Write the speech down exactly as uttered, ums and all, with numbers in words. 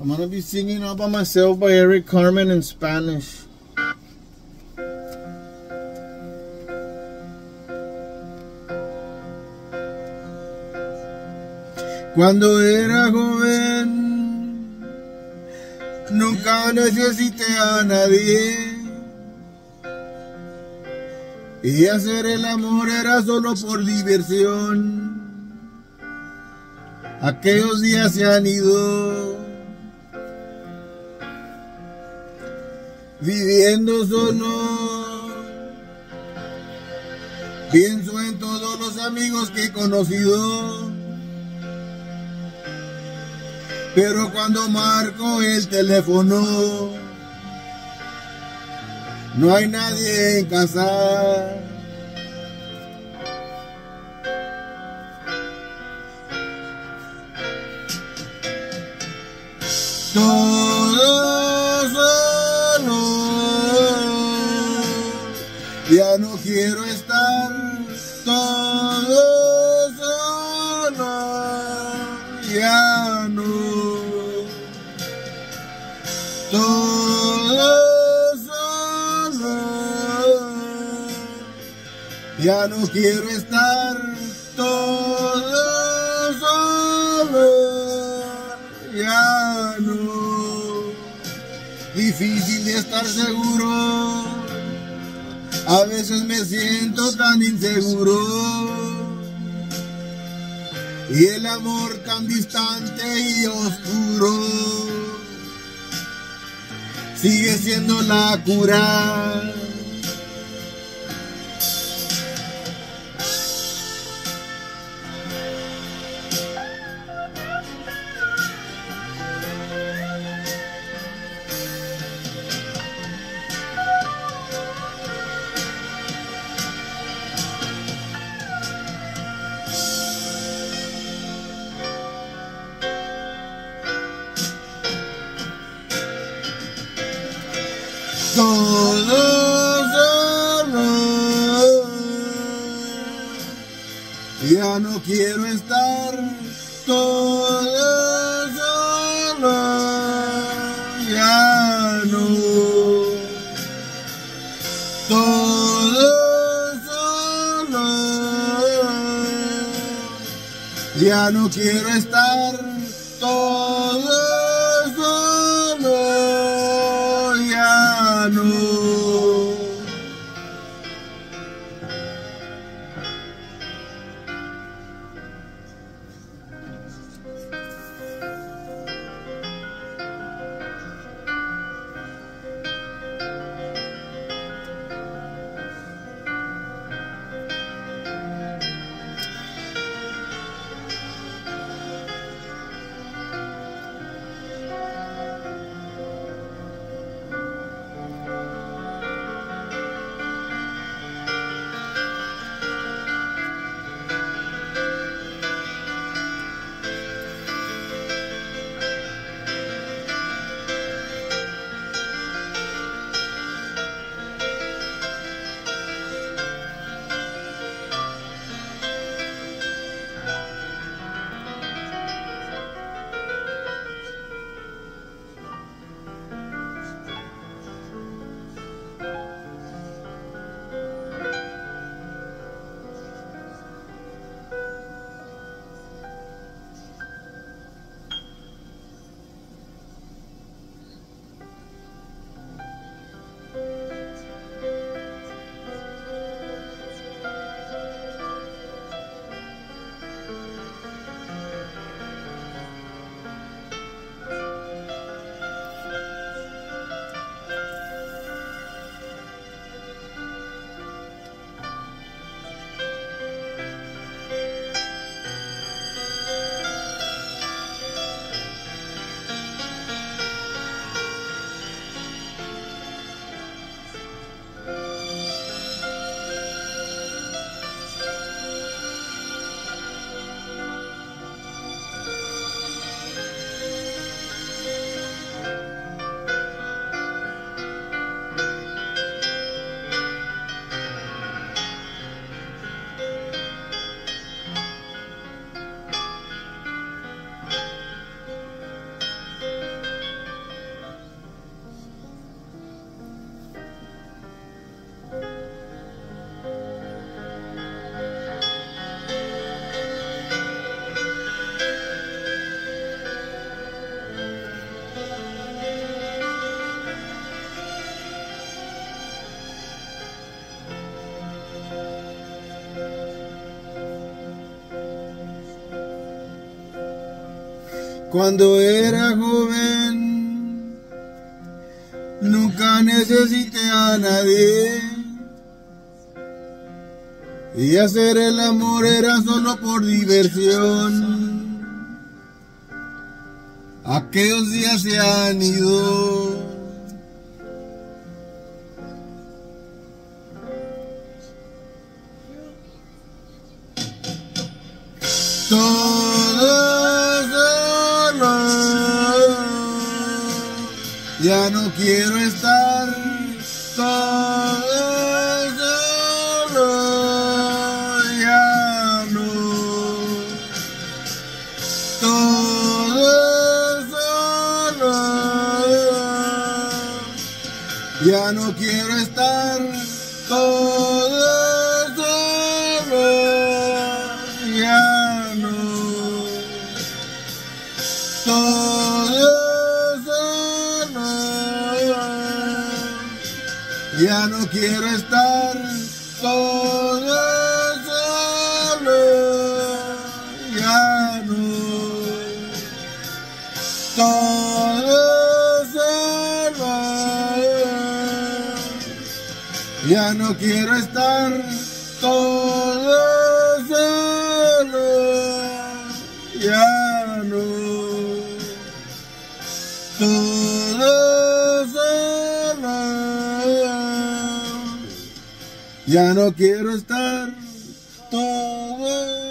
I'm gonna be singing All By Myself by Eric Carmen in Spanish. Cuando era joven, nunca necesité a nadie, y hacer el amor era solo por diversión. Aquellos días se han ido, viviendo solo. Pienso en todos los amigos que he conocido, pero cuando marco el teléfono, no hay nadie en casa. Todo solo, ya no quiero estar. Todo solo, ya no. Todo solo, ya no quiero estar. Todo solo, ya no. Difícil de estar seguro, a veces me siento tan inseguro, y el amor tan distante y oscuro sigue siendo la cura. Todo solo, ya no quiero estar. Todo solo, ya no. Todo solo, ya no quiero estar. Todo solo, ya no. Cuando era joven, nunca necesité a nadie, y hacer el amor era solo por diversión. Aquellos días se han ido. Todo solo, ya no quiero estar. Todo solo, ya no. Todo solo, ya no quiero estar. Todo solo, ya no. Todo solo, ya no quiero estar. Todo solo, ya no. Todo solo, ya no quiero estar. Todo solo, ya no. Todo solo, ya no quiero estar. Todo